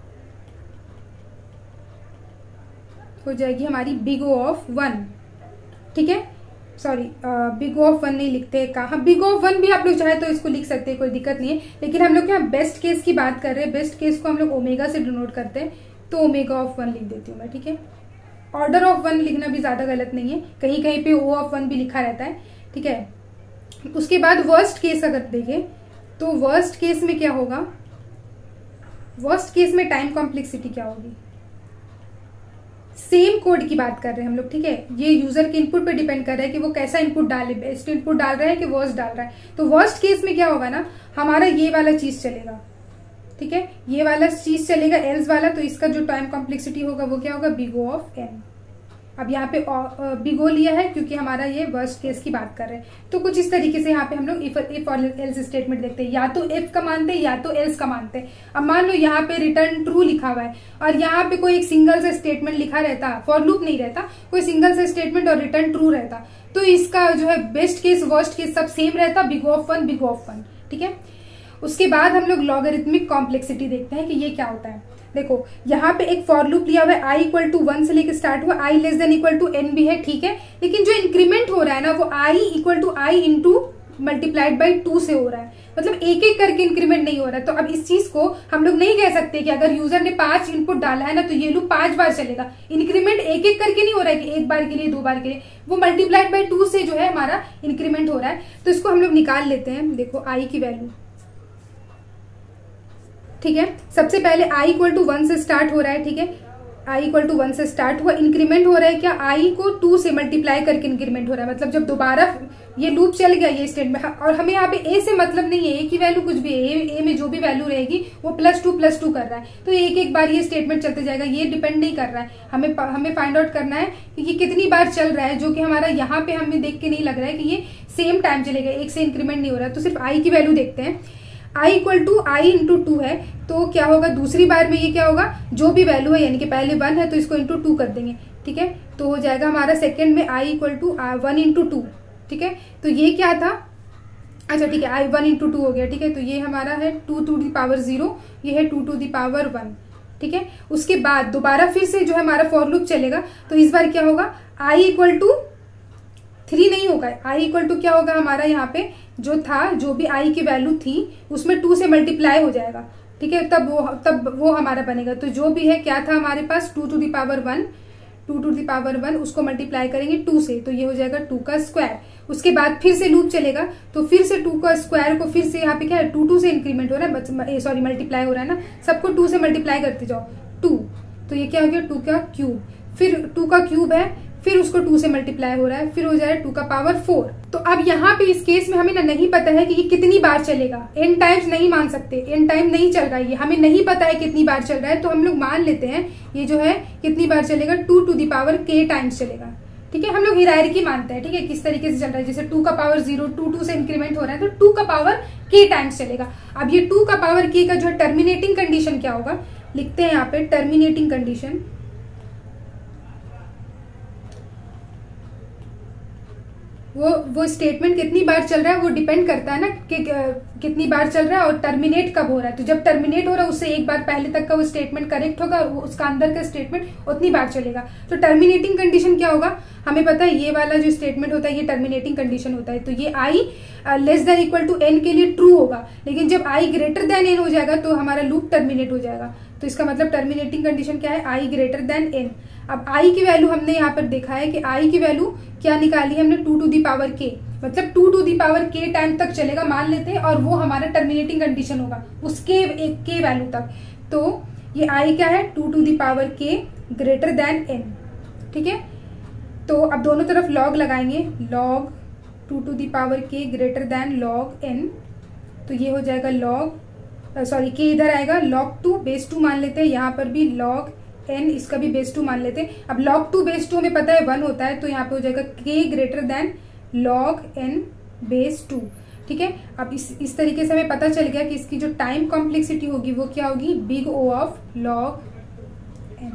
A: हो जाएगी हमारी बिग ओ ऑफ वन, ठीक है। Sorry, big O of one नहीं लिखते, कहा बिग ओ ऑफ वन भी आप लोग चाहे तो इसको लिख सकते हैं, कोई दिक्कत नहीं है। लेकिन हम लोग यहाँ बेस्ट केस की बात कर रहे हैं, बेस्ट केस को हम लोग ओमेगा से डिनोट करते हैं, तो ओमेगा ऑफ वन लिख देती हूँ मैं, ठीक है। ऑर्डर ऑफ वन लिखना भी ज्यादा गलत नहीं है, कहीं कहीं पे ओ ऑफ वन भी लिखा रहता है, ठीक है। उसके बाद वर्स्ट केस अगर देखें तो वर्स्ट केस में क्या होगा, वर्स्ट केस में टाइम कॉम्प्लेक्सिटी क्या होगी, सेम कोड की बात कर रहे हैं हम लोग, ठीक है। ये यूजर के इनपुट पे डिपेंड कर रहा है कि वो कैसा इनपुट डाले, बेस्ट इनपुट डाल रहा है कि वर्स्ट डाल रहा है। तो वर्स्ट केस में क्या होगा ना, हमारा ये वाला चीज चलेगा, ठीक है, ये वाला चीज चलेगा एल्स वाला। तो इसका जो टाइम कॉम्प्लेक्सिटी होगा वो क्या होगा, बिग ओ ऑफ एन। अब यहाँ पे बिग ओ लिया है क्योंकि हमारा ये वर्स्ट केस की बात कर रहे हैं। तो कुछ इस तरीके से यहाँ पे हम लोग इफ इफ और एल्स स्टेटमेंट देखते हैं, या तो इफ का मानते हैं या तो एल्स का मानते हैं। अब मान लो यहाँ पे रिटर्न ट्रू लिखा हुआ है और यहाँ पे कोई एक सिंगल सा स्टेटमेंट लिखा रहता, फॉर लूप नहीं रहता, कोई सिंगल सा स्टेटमेंट और रिटर्न ट्रू रहता, तो इसका जो है बेस्ट केस वर्स्ट केस सब सेम रहता, big of one big of one, ठीक है। उसके बाद हम लोग लॉगरिथमिक कॉम्प्लेक्सिटी देखते हैं कि ये क्या होता है। देखो यहाँ पे एक फॉर लूप लिया हुआ है, आई इक्वल टू वन से लेकर स्टार्ट हुआ, I less than equal to N भी है, ठीक है, लेकिन जो इंक्रीमेंट हो रहा है ना वो I equal to I into multiplied by two से हो रहा है, मतलब एक एक करके इंक्रीमेंट नहीं हो रहा है। तो अब इस चीज को हम लोग नहीं कह सकते कि अगर यूजर ने पांच इनपुट डाला है ना तो ये लूप पांच बार चलेगा। इंक्रीमेंट एक एक करके नहीं हो रहा है कि एक बार के लिए दो बार के लिए, वो मल्टीप्लाइड बाई टू से जो है हमारा इंक्रीमेंट हो रहा है। तो इसको हम लोग निकाल लेते हैं। देखो आई की वैल्यू, ठीक है, सबसे पहले i इक्वल टू वन से स्टार्ट हो रहा है, ठीक है, i इक्वल टू वन से स्टार्ट हुआ, इंक्रीमेंट हो रहा है क्या, i को टू से मल्टीप्लाई करके इंक्रीमेंट हो रहा है। मतलब जब दोबारा ये लूप चल गया ये स्टेटमेंट, और हमें यहाँ पे a से मतलब नहीं है, a की वैल्यू कुछ भी है, a, a में जो भी वैल्यू रहेगी वो प्लस टू प्लस टू कर रहा है, तो एक एक बार ये स्टेटमेंट चलते जाएगा, ये डिपेंड नहीं कर रहा है। हमें हमें फाइंड आउट करना है कि ये कितनी बार चल रहा है, जो कि हमारा यहाँ पे हमें देख के नहीं लग रहा है कि ये सेम टाइम चलेगा, एक से इंक्रीमेंट नहीं हो रहा है। तो सिर्फ i की वैल्यू देखते हैं, i equal to I into two है, तो क्या होगा दूसरी बार में ये क्या होगा, जो भी वैल्यू है, यानी कि पहले वन है तो इसको इंटू टू कर देंगे, ठीक है, तो हो जाएगा हमारा सेकंड में i equal to one into two, ठीक है। तो ये क्या था, अच्छा ठीक है, आई वन इंटू टू हो गया, ठीक है। तो ये हमारा है two to the power zero, ये है two to the power one, ठीक है। उसके बाद दोबारा फिर से जो है हमारा फॉर लूप चलेगा, तो इस बार क्या होगा, i इक्वल टू थ्री नहीं होगा, i इक्वल टू क्या होगा हमारा, यहाँ पे जो था, जो भी i की वैल्यू थी उसमें टू से मल्टीप्लाई हो जाएगा, ठीक है, तब वो तब वो हमारा बनेगा। तो जो भी है क्या था हमारे पास, two to the power one, two to the power one, उसको मल्टीप्लाई करेंगे टू से, तो ये हो जाएगा टू का स्क्वायर। उसके बाद फिर से लूप चलेगा, तो फिर से टू का स्क्वायर को फिर से यहाँ पे क्या है, टू टू से इंक्रीमेंट हो रहा है, सॉरी मल्टीप्लाई हो रहा है ना, सबको टू से मल्टीप्लाई करते जाओ, टू, तो ये क्या हो गया, टू का क्यूब, फिर टू का क्यूब है, फिर उसको टू से मल्टीप्लाई हो रहा है, फिर हो जाए टू का पावर फोर। तो अब यहाँ पे इस केस में हमें ना नहीं पता है कि ये कितनी बार चलेगा, एन टाइम्स नहीं मान सकते, एन टाइम नहीं चल रहा है, ये हमें नहीं पता है कितनी बार चल रहा है, तो हम लोग मान लेते हैं ये जो है कितनी बार चलेगा, two to the power k times चलेगा, ठीक है। हम लोग हिरार्की मानते हैं, ठीक है, किस तरीके से चल रहा है, जैसे टू का पावर जीरो, टू टू से इंक्रीमेंट हो रहा है, तो टू का पावर के टाइम्स चलेगा। अब ये टू का पावर के का जो है टर्मिनेटिंग कंडीशन क्या होगा, लिखते हैं यहाँ पे टर्मिनेटिंग कंडीशन, वो वो स्टेटमेंट कितनी बार चल रहा है वो डिपेंड करता है ना कि कितनी बार चल रहा है और टर्मिनेट कब हो रहा है। तो जब टर्मिनेट हो रहा है उससे एक बार पहले तक का वो स्टेटमेंट करेक्ट होगा, उसका अंदर का स्टेटमेंट उतनी बार चलेगा। तो टर्मिनेटिंग कंडीशन क्या होगा, हमें पता है ये वाला जो स्टेटमेंट होता है ये टर्मिनेटिंग कंडीशन होता है। तो ये i less than equal to N के लिए ट्रू होगा, लेकिन जब आई ग्रेटर देन एन हो जाएगा तो हमारा लूप टर्मिनेट हो जाएगा। तो इसका मतलब टर्मिनेटिंग कंडीशन क्या है, आई ग्रेटर देन एन। अब आई की वैल्यू हमने यहाँ पर देखा है कि आई की वैल्यू क्या निकाली हमने, to to the power k, मतलब two to the power k time तक चलेगा मान लेते हैं, और वो हमारा टर्मिनेटिंग कंडीशन होगा उसके एक के वैल्यू तक। तो ये आई क्या है, two to the power k greater than n, ठीक है। तो अब दोनों तरफ लॉग लगाएंगे, log two to the power k greater than log n, तो ये हो जाएगा लॉग, सॉरी के इधर आएगा, लॉग टू बेस टू मान लेते हैं, यहाँ पर भी लॉग एन, इसका भी बेस टू मान लेते हैं। अब लॉग टू बेस टू हमें पता है वन होता है, तो यहाँ पे हो जाएगा k greater than log n base two, ठीक है। अब इस इस तरीके से हमें पता चल गया कि इसकी जो टाइम कॉम्प्लेक्सिटी होगी वो क्या होगी, big O of log n,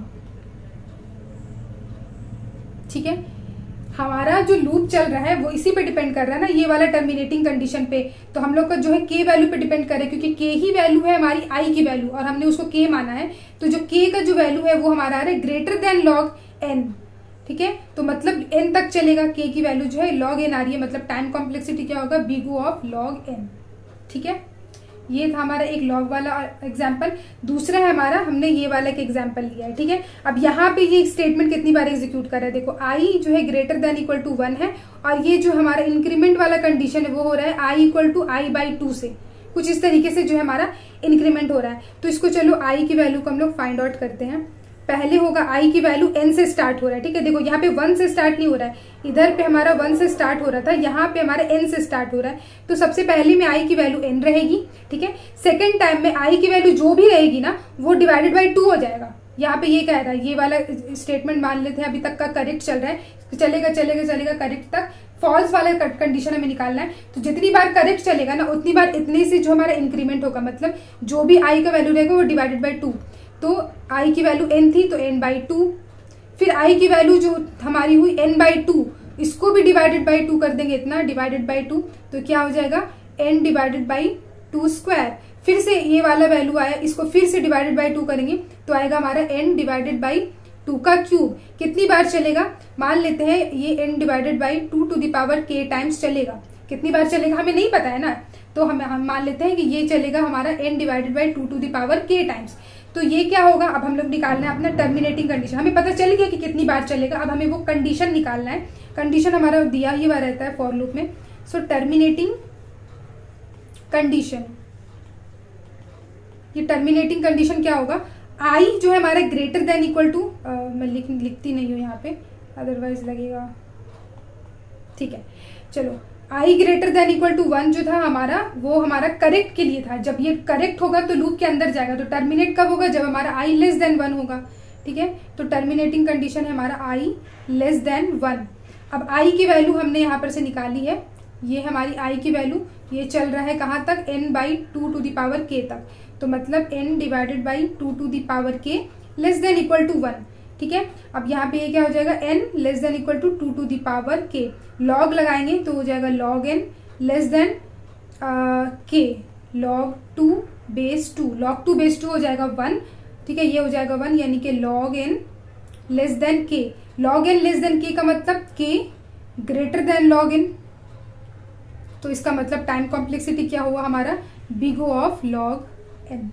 A: ठीक है। हमारा जो लूप चल रहा है वो इसी पे डिपेंड कर रहा है ना, ये वाला टर्मिनेटिंग कंडीशन पे। तो हम लोग का जो है के वैल्यू पे डिपेंड कर रहा है, क्योंकि के ही वैल्यू है हमारी आई की वैल्यू और हमने उसको के माना है। तो जो के का जो वैल्यू है वो हमारा आ रहा है ग्रेटर देन लॉग एन, ठीक है। तो मतलब एन तक चलेगा, के की वैल्यू जो है लॉग एन आ रही है, मतलब टाइम कॉम्प्लेक्सिटी क्या होगा, big O of log n, ठीक है। ये था हमारा एक लॉग वाला एग्जाम्पल। दूसरा है हमारा, हमने ये वाला एक एग्जाम्पल लिया है, ठीक है। अब यहाँ पे ये स्टेटमेंट कितनी बार एग्जीक्यूट कर रहा है, देखो आई जो है greater than equal to one है, और ये जो हमारा इंक्रीमेंट वाला कंडीशन है वो हो रहा है आई equal to i by two से, कुछ इस तरीके से जो है हमारा इंक्रीमेंट हो रहा है। तो इसको चलो आई की वैल्यू को हम लोग फाइंड आउट करते हैं। पहले होगा आई की वैल्यू एन से स्टार्ट हो रहा है, ठीक है। देखो यहाँ पे वन से स्टार्ट नहीं हो रहा है, इधर पे हमारा वन से स्टार्ट हो रहा था, यहाँ पे हमारा एन से स्टार्ट हो रहा है। तो सबसे पहले में आई की वैल्यू एन रहेगी, ठीक है। सेकेंड टाइम में आई की वैल्यू जो भी रहेगी ना वो डिवाइडेड बाई टू हो जाएगा। यहाँ पे ये कह रहा है, ये वाला स्टेटमेंट मान लेते हैं अभी तक का करेक्ट चल रहा है, चलेगा चलेगा चलेगा करेक्ट तक। फॉल्स वाला कंडीशन हमें निकालना है, तो जितनी बार करेक्ट चलेगा ना उतनी बार इतने से जो हमारा इंक्रीमेंट होगा, मतलब जो भी आई का वैल्यू रहेगा वो डिवाइडेड बाई टू। तो आई की वैल्यू एन थी तो एन बाई टू, फिर आई की वैल्यू जो हमारी हुई एन बाई टू, इसको भी डिवाइडेड बाई टू कर देंगे, इतना डिवाइडेड बाई टू, तो क्या हो जाएगा n divided by two square. फिर से ये वाला वैल्यू आया, इसको फिर से डिवाइडेड बाई टू करेंगे तो आएगा हमारा एन डिवाइडेड बाई टू का क्यूब। कितनी बार चलेगा, मान लेते हैं ये n divided by two to the power k times चलेगा। कितनी बार चलेगा हमें नहीं पता है ना, तो हम हम मान लेते हैं कि ये चलेगा हमारा n divided by two to the power k times. तो ये क्या होगा, अब हम लोग निकालना है अपना टर्मिनेटिंग कंडीशन। हमें पता चल गया कि कितनी बार चलेगा, अब हमें वो कंडीशन निकालना है। कंडीशन हमारा दिया ही हुआ रहता है फॉर लूप में। सो टर्मिनेटिंग कंडीशन, ये टर्मिनेटिंग कंडीशन क्या होगा, आई जो है हमारा ग्रेटर देन इक्वल टू, मैं लिख लिखती नहीं हूँ यहाँ पे अदरवाइज लगेगा, ठीक है। चलो i greater than equal to one जो था हमारा, वो हमारा करेक्ट के लिए था। जब ये करेक्ट होगा तो लूप के अंदर जाएगा। तो टर्मिनेट कब होगा, जब हमारा आई लेस देन वन होगा, ठीक है। तो टर्मिनेटिंग कंडीशन है हमारा आई लेस देन वन। अब आई की वैल्यू हमने यहाँ पर से निकाली है, ये हमारी आई की वैल्यू, ये चल रहा है कहाँ तक, n by two to the power k तक। तो मतलब n divided by two to the power k less than equal to one, ठीक है। अब यहाँ पे ये क्या हो जाएगा, n less than equal to two to the power k. Log लगाएंगे तो हो जाएगा log n less than k, log two base two, log two base two हो जाएगा वन, ठीक है। ये हो जाएगा वन, यानी कि log n less than k. Log n less than k का मतलब के ग्रेटर देन लॉग एन, तो इसका मतलब टाइम कॉम्प्लेक्सिटी क्या हुआ हमारा, big O of log n,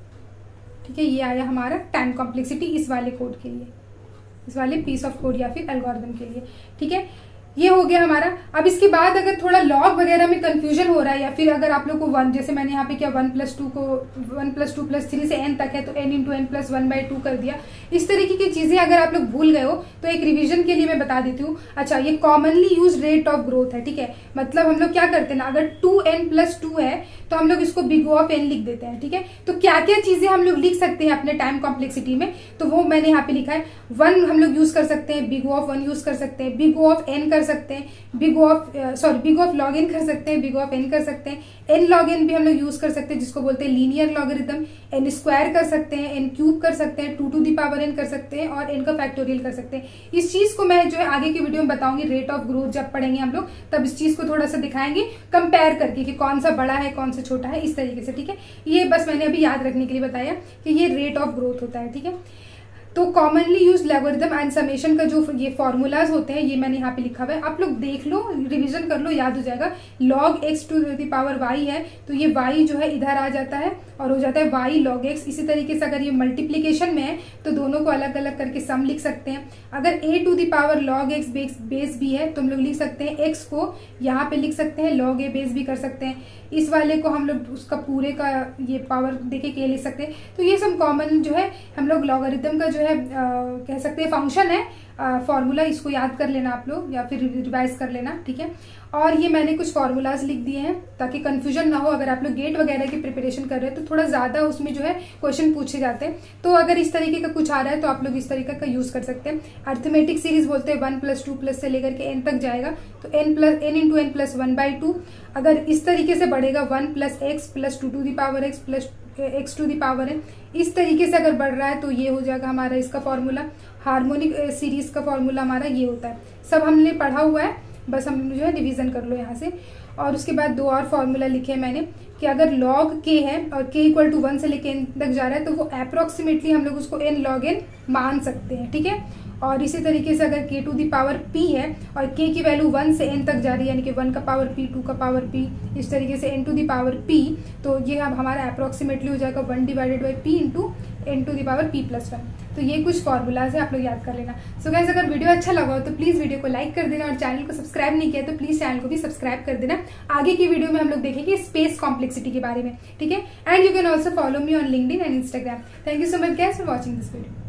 A: ठीक है। ये आया हमारा टाइम कॉम्प्लेक्सिटी इस वाले कोड के लिए, इस वाले पीस ऑफ कोड या फिर एल्गोरिथम के लिए, ठीक है। ये हो गया हमारा। अब इसके बाद अगर थोड़ा लॉग वगैरह में कंफ्यूजन हो रहा है, या फिर अगर आप लोग को वन, जैसे मैंने यहाँ पे क्या वन प्लस टू को one plus two plus three से एन तक है तो N into N plus one by two कर दिया, इस तरीके की चीजें अगर आप लोग भूल गए हो तो एक रिवीजन के लिए मैं बता देती हूँ। अच्छा, ये commonly use rate of growth है, ठीक है। मतलब हम लोग क्या करते हैं ना, अगर टू एन प्लस टू है तो हम लोग इसको बिग ऑफ एन लिख देते हैं, ठीक है। तो क्या क्या चीजें हम लोग लिख सकते हैं अपने टाइम कॉम्प्लेक्सिटी में, तो वो मैंने यहाँ पे लिखा है। वन हम लोग यूज कर सकते हैं, बिग ऑफ वन यूज कर सकते हैं, बिग ऑफ एन कर सकते हैं, big of sorry big of log n कर सकते हैं, बिग ऑफ एन कर सकते हैं, एन लॉग एन भी हम लोग यूज कर सकते हैं जिसको बोलते हैं लीनियर लॉगरिथम, एन स्क्वायर कर सकते हैं, एन क्यूब कर सकते हैं, two to the power n कर सकते हैं और एन का फैक्टोरियल कर सकते हैं। इस चीज को मैं जो है आगे की वीडियो में बताऊंगी, रेट ऑफ ग्रोथ जब पढ़ेंगे हम लोग तब इस चीज को थोड़ा सा दिखाएंगे कंपेयर करके कि कौन सा बड़ा है कौन सा छोटा है, इस तरीके से, ठीक है। ये बस मैंने अभी याद रखने के लिए बताया कि ये रेट ऑफ ग्रोथ होता है, ठीक है। तो commonly use logarithm and summation का जो ये फॉर्मूलाज होते हैं ये मैंने यहाँ पे लिखा हुआ है, आप लोग देख लो, रिवीजन कर लो, याद हो जाएगा। Log x to the power y है तो ये वाई जो है इधर आ जाता है और हो जाता है वाई लॉग एक्स। इसी तरीके से अगर ये मल्टीप्लीकेशन में है तो दोनों को अलग अलग करके सम लिख सकते हैं। अगर a to the power log x base base भी है तो हम लोग लिख सकते हैं एक्स को यहाँ पे लिख सकते हैं, लॉग ए बेस भी कर सकते हैं। इस वाले को हम लोग उसका पूरे का ये पावर देके के लिख सकते हैं। तो ये सब कॉमन जो है हम लोग लॉगरिथम का जो है आ, कह सकते हैं फंक्शन है, फॉर्मूला, इसको याद कर लेना आप लोग या फिर रिवाइज कर लेना, ठीक है। और ये मैंने कुछ फॉर्मूलाज लिख दिए हैं ताकि कंफ्यूजन ना हो। अगर आप लोग गेट वगैरह की प्रिपरेशन कर रहे हैं तो थोड़ा ज्यादा उसमें जो है क्वेश्चन पूछे जाते हैं, तो अगर इस तरीके का कुछ आ रहा है तो आप लोग इस तरीके का यूज कर सकते हैं। अर्थमेटिक सीरीज बोलते हैं वन प्लस टू प्लस से लेकर के एन तक जाएगा, तो n plus n into N plus one by two. अगर इस तरीके से बढ़ेगा one plus x plus two to the power x plus x to the power n, इस तरीके से अगर बढ़ रहा है तो ये हो जाएगा हमारा इसका फॉर्मूला। हार्मोनिक सीरीज का फॉर्मूला हमारा ये होता है। सब हमने पढ़ा हुआ है, बस हम जो है रिवीजन कर लो यहाँ से। और उसके बाद दो और फॉर्मूला लिखे हैं मैंने कि अगर लॉग के है और के इक्वल टू वन से लेके एन तक जा रहा है तो वो अप्रोक्सीमेटली हम लोग उसको एन लॉग एन मान सकते हैं, ठीक है। और इसी तरीके से अगर के टू दी पावर पी है और के की वैल्यू वन से एन तक जा रही है, यानी कि वन का पावर पी, टू का पावर पी, इस तरीके से n to the power p, तो ये हम हमारा अप्रोक्सीमेटली हो जाएगा one divided by p into n to the power p plus one. तो ये कुछ फॉर्मूलाज है, आप लोग याद कर लेना। सो गाइस, अगर वीडियो अच्छा लगा हो तो प्लीज वीडियो को लाइक कर देना और चैनल को सब्सक्राइब नहीं किया तो प्लीज चैनल को भी सब्सक्राइब कर देना। आगे की वीडियो में हम लोग देखेंगे स्पेस कॉम्प्लेक्सिटी के बारे में, ठीक है। And you can also follow me on LinkedIn and Instagram. Thank you so much guys for watching this video.